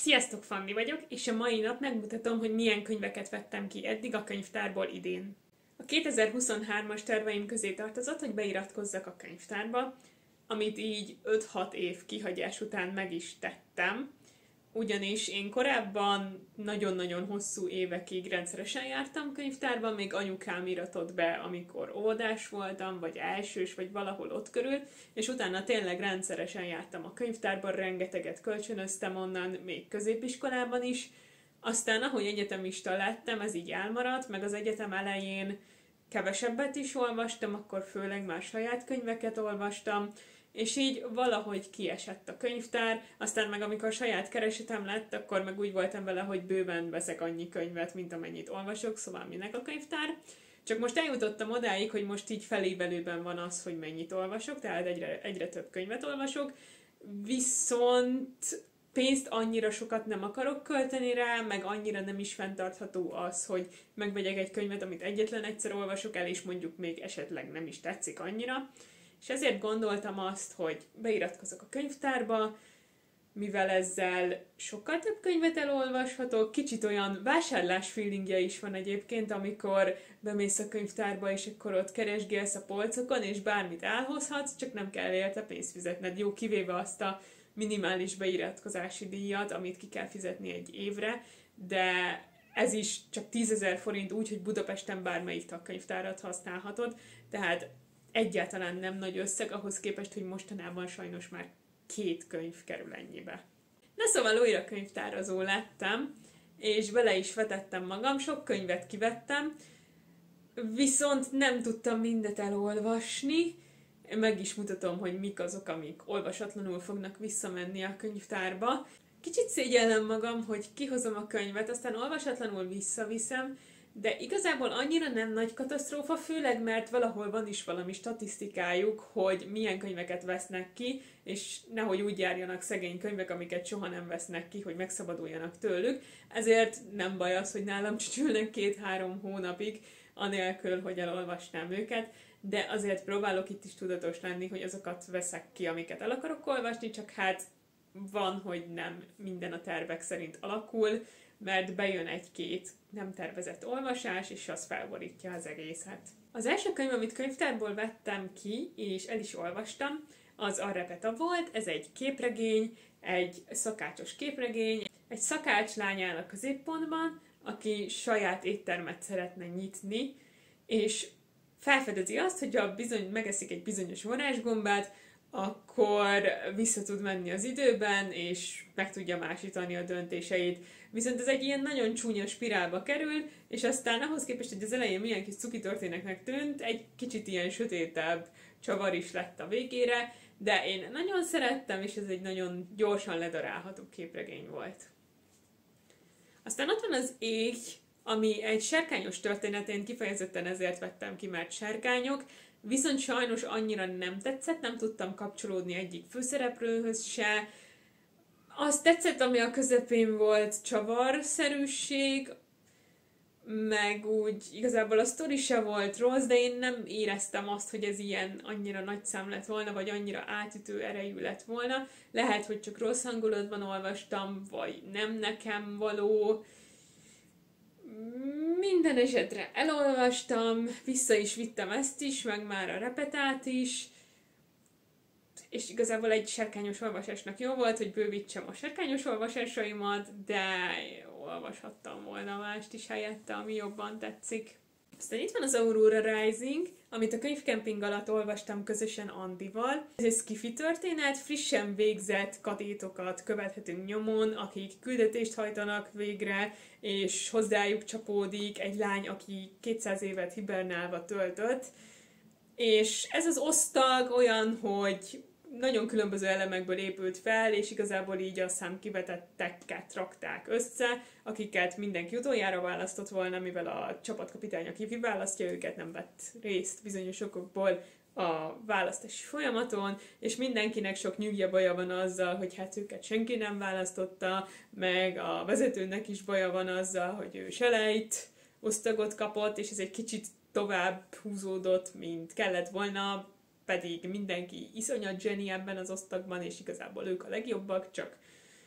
Sziasztok, Fanni vagyok, és a mai nap megmutatom, hogy milyen könyveket vettem ki eddig a könyvtárból idén. A 2023-as terveim közé tartozott, hogy beiratkozzak a könyvtárba, amit így 5-6 év kihagyás után meg is tettem, ugyanis én korábban nagyon-nagyon hosszú évekig rendszeresen jártam könyvtárba, még anyukám iratott be, amikor óvodás voltam, vagy elsős, vagy valahol ott körül, és utána tényleg rendszeresen jártam a könyvtárban, rengeteget kölcsönöztem onnan, még középiskolában is. Aztán, ahogy egyetemista lettem, ez így elmaradt, meg az egyetem elején kevesebbet is olvastam, akkor főleg már saját könyveket olvastam, és így valahogy kiesett a könyvtár, aztán meg amikor saját keresetem lett, akkor meg úgy voltam vele, hogy bőven veszek annyi könyvet, mint amennyit olvasok, szóval minek a könyvtár. Csak most eljutottam odáig, hogy most így felévelőben van az, hogy mennyit olvasok, tehát egyre több könyvet olvasok, viszont pénzt annyira sokat nem akarok költeni rá, meg annyira nem is fenntartható az, hogy megvegyek egy könyvet, amit egyetlen egyszer olvasok el, és mondjuk még esetleg nem is tetszik annyira. És ezért gondoltam azt, hogy beiratkozok a könyvtárba, mivel ezzel sokkal több könyvet elolvashatok, kicsit olyan vásárlás feelingje is van egyébként, amikor bemész a könyvtárba, és akkor ott keresgélsz a polcokon, és bármit elhozhatsz, csak nem kell érte pénzt fizetned. Jó, kivéve azt a minimális beiratkozási díjat, amit ki kell fizetni egy évre, de ez is csak 10 000 forint úgy, hogy Budapesten bármelyik tagkönyvtárat használhatod, tehát egyáltalán nem nagy összeg, ahhoz képest, hogy mostanában sajnos már 2 könyv kerül ennyibe. Na szóval újra könyvtározó lettem, és bele is vetettem magam, sok könyvet kivettem, viszont nem tudtam mindet elolvasni. Meg is mutatom, hogy mik azok, amik olvasatlanul fognak visszamenni a könyvtárba. Kicsit szégyellem magam, hogy kihozom a könyvet, aztán olvasatlanul visszaviszem, de igazából annyira nem nagy katasztrófa, főleg mert valahol van is valami statisztikájuk, hogy milyen könyveket vesznek ki, és nehogy úgy járjanak szegény könyvek, amiket soha nem vesznek ki, hogy megszabaduljanak tőlük. Ezért nem baj az, hogy nálam csücsülnek 2-3 hónapig, anélkül, hogy elolvasnám őket, de azért próbálok itt is tudatos lenni, hogy azokat veszek ki, amiket el akarok olvasni, csak hát van, hogy nem minden a tervek szerint alakul, mert bejön 1-2 nem tervezett olvasás, és az felborítja az egészet. Az első könyv, amit könyvtárból vettem ki, és el is olvastam, az a Repeta volt. Ez egy képregény, egy szakácsos képregény. Egy szakácslány áll a középpontban, aki saját éttermet szeretne nyitni, és felfedezi azt, hogy ha megeszik egy bizonyos varázsgombát, akkor vissza tud menni az időben, és meg tudja másítani a döntéseit. Viszont ez egy ilyen nagyon csúnya spirálba kerül, és aztán ahhoz képest, hogy az elején milyen kis cuki történetnek tűnt, egy kicsit ilyen sötétebb csavar is lett a végére, de én nagyon szerettem, és ez egy nagyon gyorsan ledarálható képregény volt. Aztán ott van az Égy, ami egy sárkányos történet, én kifejezetten ezért vettem ki, mert sárkányok, viszont sajnos annyira nem tetszett, nem tudtam kapcsolódni egyik főszereplőhöz se. Azt tetszett, ami a közepén volt, csavarszerűség, meg úgy igazából a sztori se volt rossz, de én nem éreztem azt, hogy ez ilyen annyira nagy szám lett volna, vagy annyira átütő erejű lett volna. Lehet, hogy csak rossz hangulatban olvastam, vagy nem nekem való. Minden esetre elolvastam, vissza is vittem ezt is, meg már a Repetát is, és igazából egy sárkányos olvasásnak jó volt, hogy bővítsem a sárkányos olvasásaimat, de olvashattam volna mást is helyette, ami jobban tetszik. Aztán itt van az Aurora Rising, amit a könyvkemping alatt olvastam közösen Andival. Ez egy sci-fi történet, frissen végzett kadétokat követhetünk nyomon, akik küldetést hajtanak végre, és hozzájuk csapódik egy lány, aki 200 évet hibernálva töltött. És ez az osztag olyan, hogy nagyon különböző elemekből épült fel, és igazából így a számkivetetteket rakták össze, akiket mindenki utoljára választott volna, mivel a csapatkapitány, aki kiválasztja őket, nem vett részt bizonyos okokból a választási folyamaton, és mindenkinek sok nyugja baja van azzal, hogy hát őket senki nem választotta, meg a vezetőnek is baja van azzal, hogy ő selejt osztagot kapott, és ez egy kicsit tovább húzódott, mint kellett volna, pedig mindenki iszonyat zseni ebben az osztagban, és igazából ők a legjobbak, csak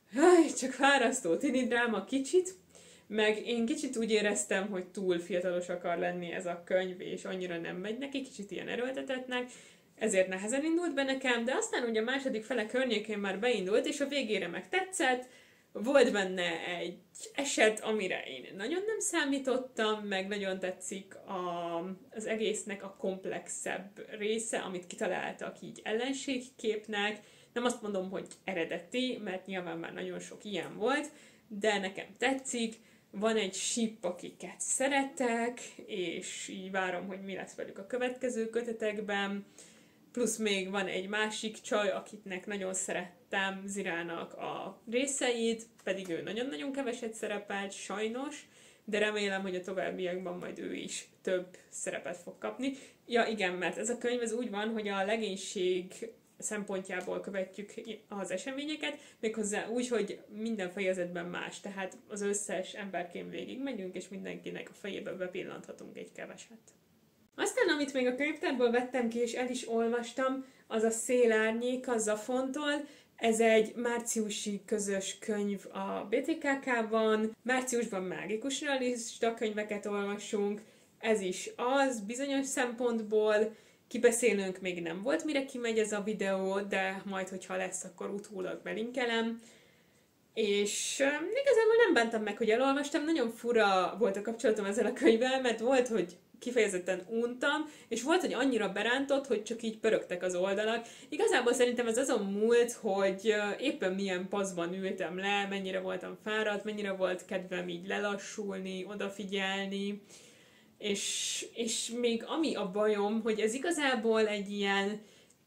csak fárasztó tini dráma kicsit, meg én kicsit úgy éreztem, hogy túl fiatalos akar lenni ez a könyv, és annyira nem megy neki, kicsit ilyen erőltetettnek, ezért nehezen indult be nekem, de aztán ugye a második fele környékén már beindult, és a végére meg tetszett, volt benne egy eset, amire én nagyon nem számítottam, meg nagyon tetszik az egésznek a komplexebb része, amit kitaláltak így ellenségképnek. Nem azt mondom, hogy eredeti, mert nyilván már nagyon sok ilyen volt, de nekem tetszik. Van egy ship, akiket szeretek, és így várom, hogy mi lesz velük a következő kötetekben. Plusz még van egy másik csaj, akitnek nagyon szerettem Zirának a részeit, pedig ő nagyon-nagyon keveset szerepelt, sajnos, de remélem, hogy a továbbiakban majd ő is több szerepet fog kapni. Ja igen, mert ez a könyv ez úgy van, hogy a legénység szempontjából követjük az eseményeket, méghozzá úgy, hogy minden fejezetben más, tehát az összes emberkén végig megyünk, és mindenkinek a fejébe bepillanthatunk egy keveset. Aztán, amit még a könyvtárból vettem ki, és el is olvastam, az a Szélárnyék a Zafontól. Ez egy márciusi közös könyv a BTKK-ban. Márciusban mágikus realista könyveket olvasunk. Ez is az, bizonyos szempontból. Kibeszélőnk még nem volt, mire kimegy ez a videó, de majd, hogyha lesz, akkor utólag belinkelem. És igazából nem bántam meg, hogy elolvastam. Nagyon fura volt a kapcsolatom ezzel a könyvvel, mert volt, hogy kifejezetten untam, és volt, hogy annyira berántott, hogy csak így pörögtek az oldalak. Igazából szerintem ez azon múlt, hogy éppen milyen paszban ültem le, mennyire voltam fáradt, mennyire volt kedvem így lelassulni, odafigyelni, és még ami a bajom, hogy ez igazából egy ilyen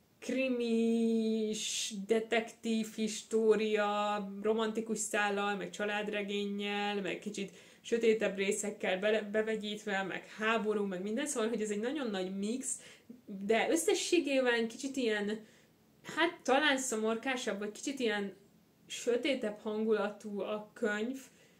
krimis, detektív história, romantikus szállal, meg családregénnyel, meg kicsit sötétebb részekkel bevegyítve, meg háború, meg minden, szóval, hogy ez egy nagyon nagy mix, de összességében kicsit ilyen, hát talán szomorkásabb, vagy kicsit ilyen sötétebb hangulatú a könyv,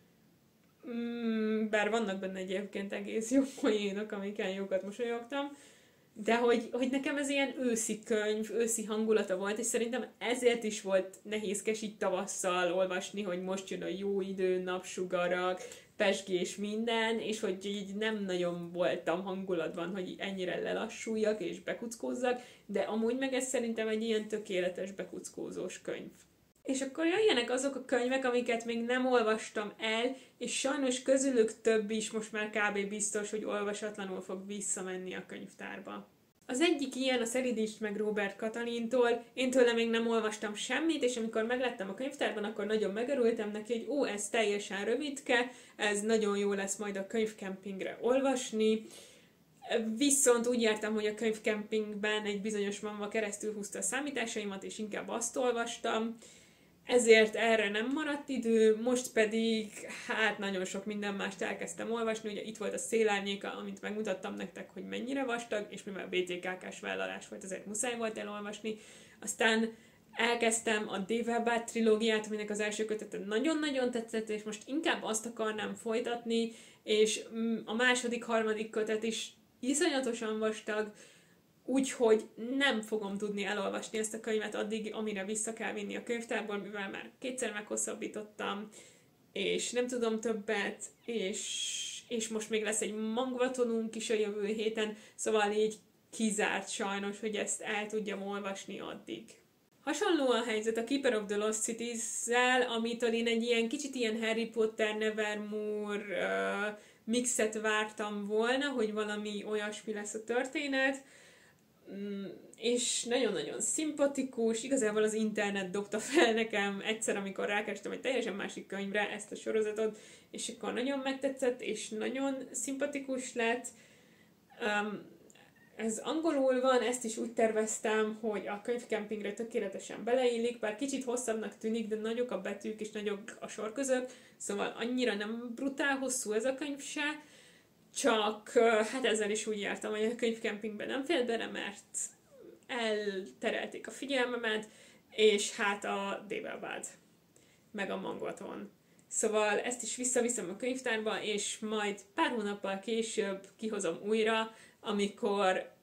bár vannak benne egyébként egész jó poénok, amiken jókat mosolyogtam, de hogy nekem ez ilyen őszi könyv, őszi hangulata volt, és szerintem ezért is volt nehézkes így tavasszal olvasni, hogy most jön a jó idő, napsugarak, pezsgés minden, és hogy így nem nagyon voltam hangulatban, hogy ennyire lelassuljak és bekuckózzak, de amúgy meg ez szerintem egy ilyen tökéletes bekuckózós könyv. És akkor jöjjenek azok a könyvek, amiket még nem olvastam el, és sajnos közülük több is most már kb. Biztos, hogy olvasatlanul fog visszamenni a könyvtárba. Az egyik ilyen a Szelídítsd meg Róbert Katalintól, én tőle még nem olvastam semmit, és amikor meglettem a könyvtárban, akkor nagyon megörültem neki, hogy ez teljesen rövidke, ez nagyon jó lesz majd a könyvkempingre olvasni. Viszont úgy jártam, hogy a könyvkempingben egy bizonyos mamma keresztül húzta a számításaimat, és inkább azt olvastam, ezért erre nem maradt idő, most pedig hát nagyon sok minden mást elkezdtem olvasni, ugye itt volt a Szélárnyéka, amit megmutattam nektek, hogy mennyire vastag, és mivel BTKK-s vállalás volt, ezért muszáj volt elolvasni. Aztán elkezdtem a Dévelbát trilógiát, aminek az első kötete nagyon-nagyon tetszett, és most inkább azt akarnám folytatni, és a második, harmadik kötet is iszonyatosan vastag, úgyhogy nem fogom tudni elolvasni ezt a könyvet addig, amire vissza kell vinni a könyvtárból, mivel már kétszer meghosszabbítottam, és nem tudom többet, és most még lesz egy mangvatonunk is a jövő héten, szóval így kizárt sajnos, hogy ezt el tudjam olvasni addig. Hasonló a helyzet a Keeper of the Lost Cities-zel, amitől én egy ilyen kicsit ilyen Harry Potter, Nevermore mixet vártam volna, hogy valami olyasmi lesz a történet, és nagyon-nagyon szimpatikus, igazából az internet dobta fel nekem egyszer, amikor rákerestem egy teljesen másik könyvre ezt a sorozatot, és akkor nagyon megtetszett, és nagyon szimpatikus lett. Ez angolul van, ezt is úgy terveztem, hogy a könyvkempingre tökéletesen beleillik, bár kicsit hosszabbnak tűnik, de nagyok a betűk és nagyok a sorközök, szóval annyira nem brutál hosszú ez a könyv se, csak hát ezzel is úgy jártam, hogy a könyvkempingben nem fél bele, mert elterelték a figyelmemet, és hát a Dévelbád, meg a Mangvaton. Szóval ezt is visszaviszem a könyvtárba, és majd pár hónappal később kihozom újra, amikor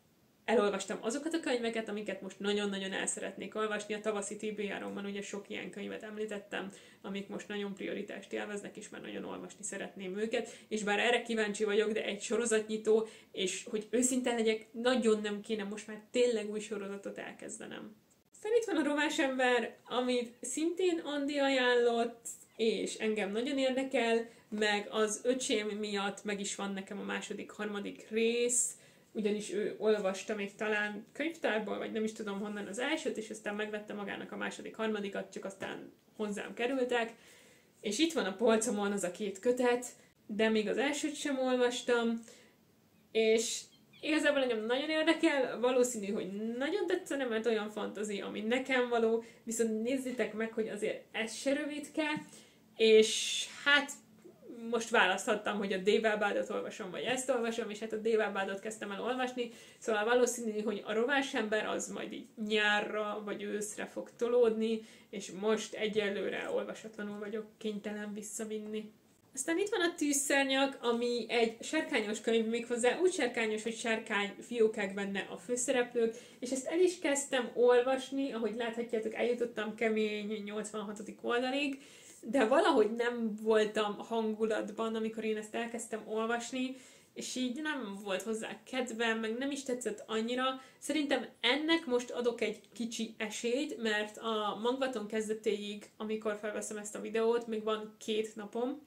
elolvastam azokat a könyveket, amiket most nagyon-nagyon el szeretnék olvasni. A tavaszi TBR-omban ugye sok ilyen könyvet említettem, amik most nagyon prioritást élveznek, és már nagyon olvasni szeretném őket. És bár erre kíváncsi vagyok, de egy sorozatnyitó, és hogy őszinte legyek, nagyon nem kéne most már tényleg új sorozatot elkezdenem. Aztán itt van a Rovásember, amit szintén Andi ajánlott, és engem nagyon érdekel, meg az öcsém miatt meg is van nekem a második, harmadik rész, ugyanis ő olvasta még talán könyvtárból, vagy nem is tudom honnan az elsőt, és aztán megvette magának a második, harmadikat, csak aztán hozzám kerültek, és itt van a polcomon az a 2 kötet, de még az elsőt sem olvastam, és igazából engem nagyon érdekel, valószínű, hogy nagyon tetszene, mert olyan fantazi, ami nekem való, viszont nézzétek meg, hogy azért ez se rövidke, és hát most választhattam, hogy a Dévábádot olvasom, vagy ezt olvasom, és hát a Dévábádot kezdtem el olvasni, szóval valószínű, hogy a Rovásember az majd így nyárra, vagy őszre fog tolódni, és most egyelőre olvasatlanul vagyok kénytelen visszavinni. Aztán itt van a Tűzszárnyak, ami egy sárkányos könyv, méghozzá úgy sárkányos, hogy sárkány fiókák benne a főszereplők, és ezt el is kezdtem olvasni, ahogy láthatjátok, eljutottam kemény 86. oldalig, de valahogy nem voltam hangulatban, amikor én ezt elkezdtem olvasni, és így nem volt hozzá kedvem, meg nem is tetszett annyira. Szerintem ennek most adok egy kicsi esélyt, mert a Mangvaton kezdetéig, amikor felveszem ezt a videót, még van 2 napom,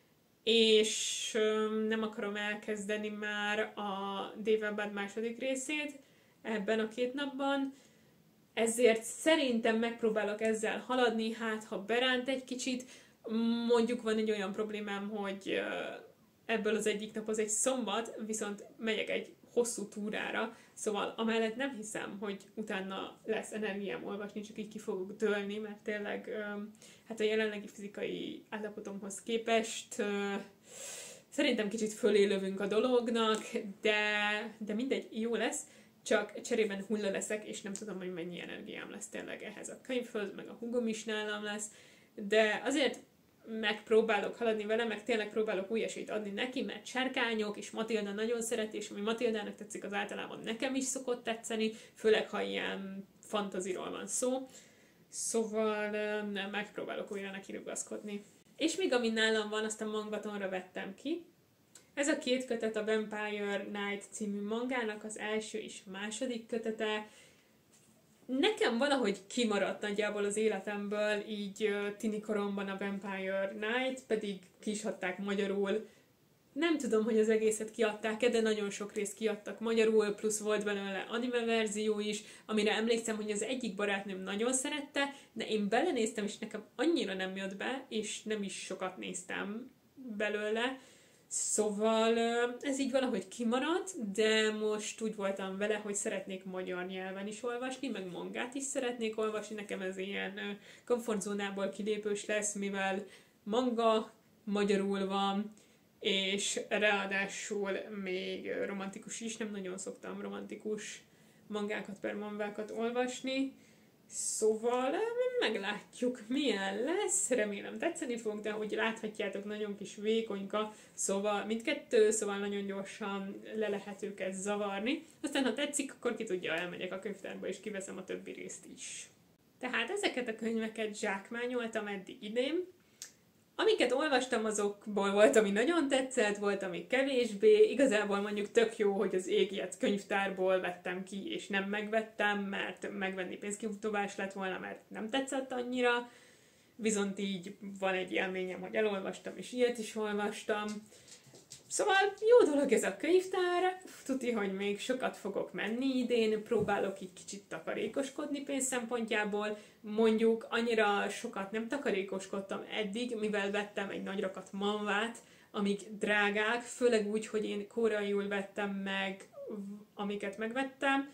és nem akarom elkezdeni már a Dévábád második részét ebben a 2 napban, ezért szerintem megpróbálok ezzel haladni, hát ha beránt egy kicsit, mondjuk van egy olyan problémám, hogy ebből az egyik nap az egy szombat, viszont megyek egy hosszú túrára, szóval amellett nem hiszem, hogy utána lesz energiám olvasni, csak így ki fogok dőlni, mert tényleg hát a jelenlegi fizikai állapotomhoz képest szerintem kicsit fölé lövünk a dolognak, de mindegy, jó lesz, csak cserében hulla leszek, és nem tudom, hogy mennyi energiám lesz tényleg ehhez a könyvhöz, meg a húgom is nálam lesz, de azért megpróbálok haladni vele, meg tényleg próbálok új esélyt adni neki, mert sárkányok, és Matilda nagyon szereti, és ami Matildának tetszik, az általában nekem is szokott tetszeni, főleg, ha ilyen fantaziról van szó. Szóval megpróbálok újra neki rugaszkodni. És még ami nálam van, azt a Mangvatonra vettem ki. Ez a 2 kötet a Vampire Night című mangának az első és második kötete. Nekem valahogy kimaradt nagyjából az életemből, így tini koromban a Vampire Night, pedig ki is adták magyarul. Nem tudom, hogy az egészet kiadták-e, de nagyon sok részt kiadtak magyarul, plusz volt belőle anime verzió is, amire emlékszem, hogy az egyik barátnőm nagyon szerette, de én belenéztem, és nekem annyira nem jött be, és nem is sokat néztem belőle. Szóval ez így valahogy kimaradt, de most úgy voltam vele, hogy szeretnék magyar nyelven is olvasni, meg mangát is szeretnék olvasni, nekem ez ilyen komfortzónából kilépős lesz, mivel manga magyarul van, és ráadásul még romantikus is, nem nagyon szoktam romantikus mangákat per mangákat olvasni, szóval meglátjuk, milyen lesz, remélem tetszeni fog, de hogy láthatjátok, nagyon kis vékonyka, szóval mindkettő, szóval nagyon gyorsan le lehet őket zavarni. Aztán, ha tetszik, akkor ki tudja, elmegyek a könyvtárba, és kiveszem a többi részt is. Tehát ezeket a könyveket zsákmányoltam eddig idén. Amiket olvastam, azokból volt, ami nagyon tetszett, volt, ami kevésbé. Igazából mondjuk tök jó, hogy az Égiet könyvtárból vettem ki, és nem megvettem, mert megvenni pénzkiutóvás lett volna, mert nem tetszett annyira. Viszont így van egy élményem, hogy elolvastam, és ilyet is olvastam. Szóval jó dolog ez a könyvtár, tuti, hogy még sokat fogok menni idén, próbálok így kicsit takarékoskodni pénz szempontjából, mondjuk annyira sokat nem takarékoskodtam eddig, mivel vettem egy nagy rakat manvát, amik drágák, főleg úgy, hogy én koreaiul vettem meg, amiket megvettem,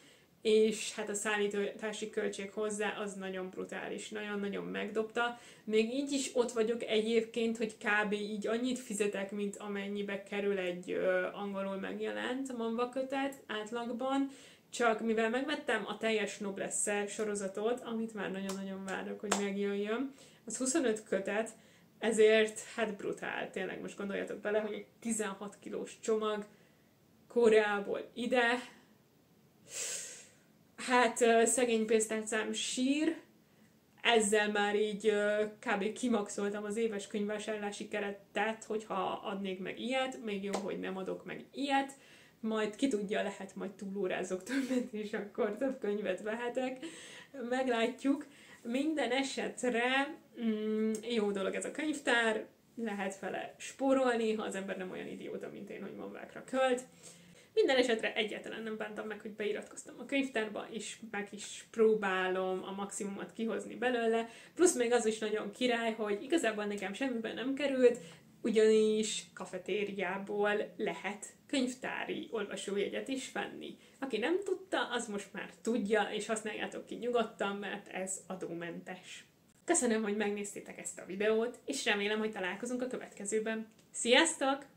és hát a szállítási költség hozzá az nagyon brutális, nagyon-nagyon megdobta. Még így is ott vagyok egyébként, hogy kb. Így annyit fizetek, mint amennyibe kerül egy angolul megjelent manhwa kötet átlagban, csak mivel megvettem a teljes Noblesse sorozatot, amit már nagyon-nagyon várok, hogy megjöjjön, az 25 kötet, ezért hát brutál, tényleg most gondoljatok bele, hogy egy 16 kilós csomag Koreából ide, Hát szegény pénztárcám sír, ezzel már így kb. Kimaxoltam az éves könyvvásárlási keretet, hogyha adnék meg ilyet, még jó, hogy nem adok meg ilyet, majd ki tudja, lehet majd túlórázok többet, és akkor több könyvet vehetek, meglátjuk. Minden esetre jó dolog ez a könyvtár, lehet vele spórolni, ha az ember nem olyan idióta, mint én, hogy mamvákra költ. Minden esetre egyáltalán nem bántam meg, hogy beiratkoztam a könyvtárba, és meg is próbálom a maximumot kihozni belőle. Plusz még az is nagyon király, hogy igazából nekem semmiben nem került, ugyanis kafetériából lehet könyvtári olvasójegyet is venni. Aki nem tudta, az most már tudja, és használjátok ki nyugodtan, mert ez adómentes. Köszönöm, hogy megnéztétek ezt a videót, és remélem, hogy találkozunk a következőben. Sziasztok!